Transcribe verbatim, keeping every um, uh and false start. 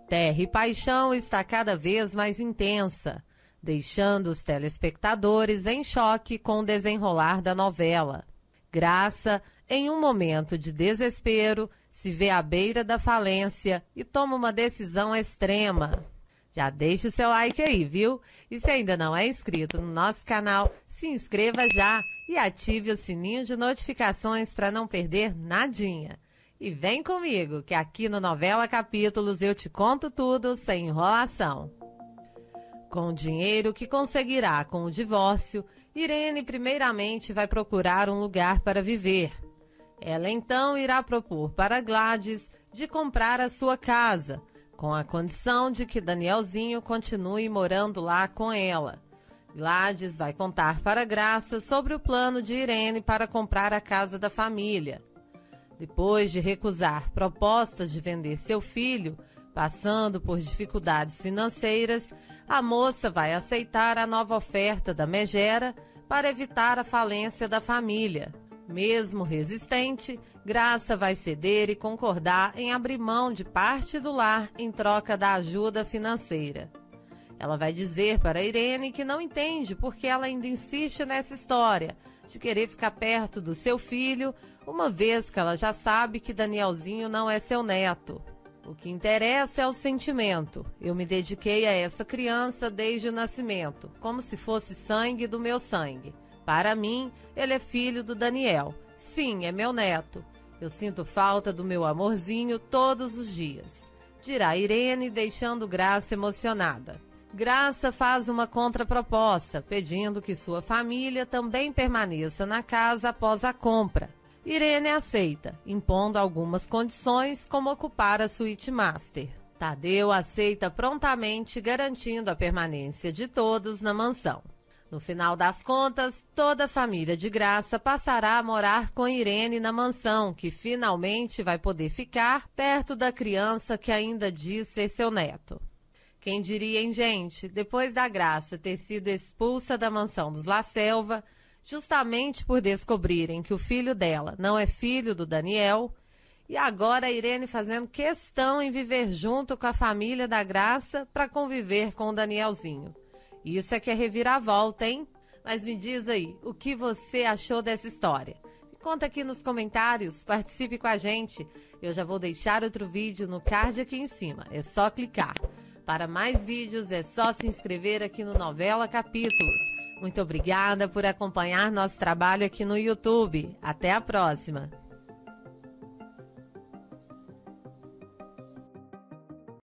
Terra e Paixão está cada vez mais intensa, deixando os telespectadores em choque com o desenrolar da novela. Graça, em um momento de desespero, se vê à beira da falência e toma uma decisão extrema. Já deixa o seu like aí, viu? E se ainda não é inscrito no nosso canal, se inscreva já e ative o sininho de notificações para não perder nadinha. E vem comigo, que aqui no Novela Capítulos eu te conto tudo sem enrolação. Com o dinheiro que conseguirá com o divórcio, Irene primeiramente vai procurar um lugar para viver. Ela então irá propor para Gladys de comprar a sua casa, com a condição de que Danielzinho continue morando lá com ela. Gladys vai contar para Graça sobre o plano de Irene para comprar a casa da família. Depois de recusar propostas de vender seu filho, passando por dificuldades financeiras, a moça vai aceitar a nova oferta da Megera para evitar a falência da família. Mesmo resistente, Graça vai ceder e concordar em abrir mão de parte do lar em troca da ajuda financeira. Ela vai dizer para Irene que não entende porque ela ainda insiste nessa história de querer ficar perto do seu filho, uma vez que ela já sabe que Danielzinho não é seu neto. O que interessa é o sentimento. Eu me dediquei a essa criança desde o nascimento, como se fosse sangue do meu sangue. Para mim, ele é filho do Daniel. Sim, é meu neto. Eu sinto falta do meu amorzinho todos os dias, dirá Irene, deixando Graça emocionada. Graça faz uma contraproposta, pedindo que sua família também permaneça na casa após a compra. Irene aceita, impondo algumas condições, como ocupar a suíte master. Tadeu aceita prontamente, garantindo a permanência de todos na mansão. No final das contas, toda a família de Graça passará a morar com Irene na mansão, que finalmente vai poder ficar perto da criança que ainda diz ser seu neto. Quem diria, hein, gente? Depois da Graça ter sido expulsa da mansão dos La Selva, justamente por descobrirem que o filho dela não é filho do Daniel, e agora a Irene fazendo questão em viver junto com a família da Graça para conviver com o Danielzinho. Isso é que é reviravolta, hein? Mas me diz aí, o que você achou dessa história? Me conta aqui nos comentários, participe com a gente. Eu já vou deixar outro vídeo no card aqui em cima, é só clicar. Para mais vídeos é só se inscrever aqui no Novela Capítulos. Muito obrigada por acompanhar nosso trabalho aqui no YouTube. Até a próxima!